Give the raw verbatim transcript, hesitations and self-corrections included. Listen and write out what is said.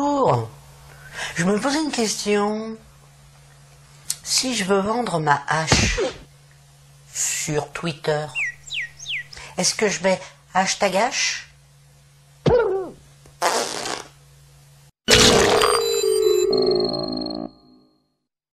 bonjour. Je me posais une question. Si je veux vendre ma hache sur Twitter, est-ce que je mets hashtag hache ?